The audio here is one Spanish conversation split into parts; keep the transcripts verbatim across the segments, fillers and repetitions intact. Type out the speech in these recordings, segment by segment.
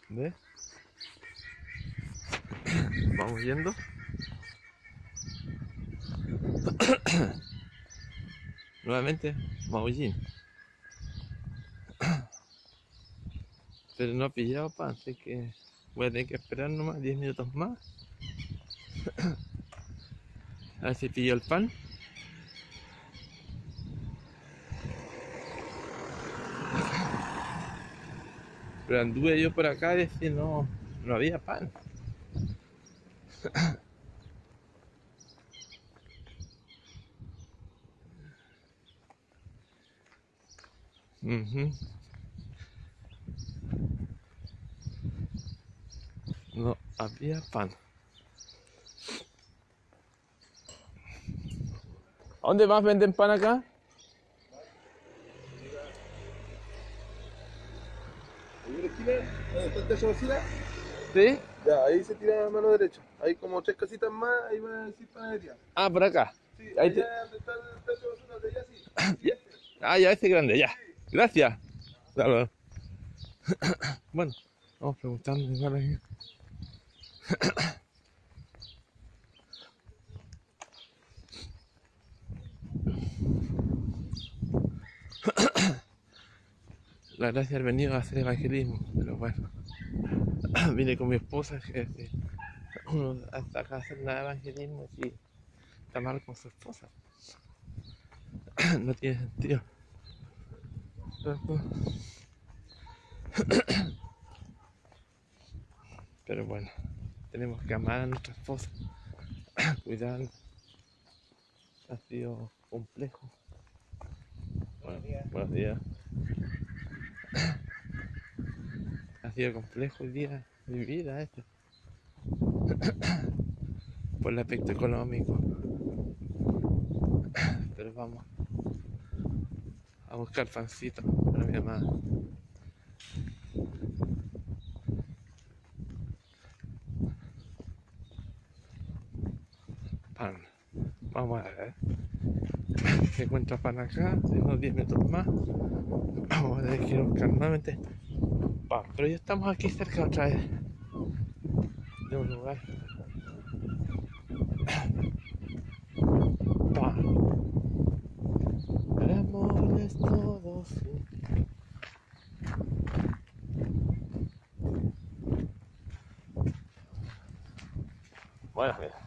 ¿Ves? Vamos yendo. Nuevamente, maullín. Pero no he pillado pan, así que voy a tener que esperar nomás diez minutos más. A ver si pillo el pan. Pero anduve yo por acá y decía no, no había pan. Uh-huh. No había pan. ¿A dónde más venden pan acá? ¿En la esquina? ¿Dónde está el techo de vacila? ¿Sí? Ya, ahí se tira a mano derecha. Hay como tres casitas más, ahí va a decir panadería. Ah, por acá. Sí, Ahí allá te... donde está el techo de vacila, de allá sí. Ya. Ah, ya, ese grande, ya. Gracias. Claro. Bueno, vamos preguntando igual ahí. La gracia de haber venido a hacer evangelismo, pero bueno, vine con mi esposa, que que uno hasta acá a hacer nada de evangelismo y está mal con su esposa. No tiene sentido. Pero bueno, tenemos que amar a nuestra esposa, cuidarla. Ha sido complejo. Bueno, buenos días. Ha sido complejo el día, mi vida este. Por el aspecto económico. Pero vamos a buscar pancito para mi mamá. Pan. Vamos a ver. Se encuentra pan acá, en unos diez minutos más. Vamos a tener que ir a buscar nuevamente pan. Pero ya estamos aquí cerca otra vez de un lugar. Pan. El amor es todo fin. Bueno, mira.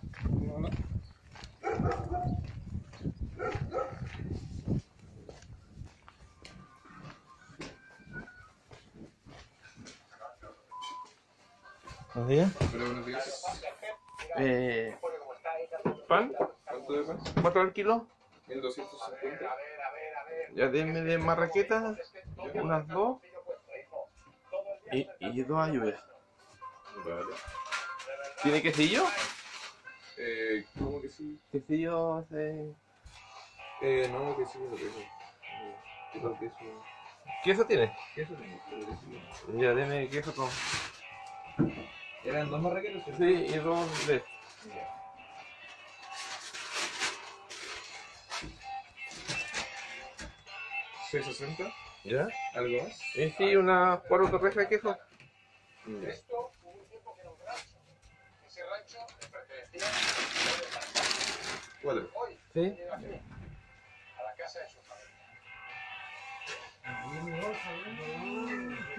Buenos días. Hola, buenos días. Eh, ¿Pan? ¿Cuánto de pan? ¿Cuánto al kilo? mil doscientos cincuenta. Ya denme de marraquetas, unas dos y, y dos ayudas. Vale. ¿Tiene quesillo? Eh, ¿cómo que sí? Quesillo de... Eh, no, que sí, no tengo. Eh, Quiero queso. ¿Queso tiene? Queso tengo, pero que sí. Ya denme queso con... ¿Eran dos marraqueros? Sí, y dos de... ¿seis sesenta? ¿Ya? ¿Algo más? Y sí, unas cuatro torrejas de queso. Ya. Cuatro. Sí. a la casa de su familia.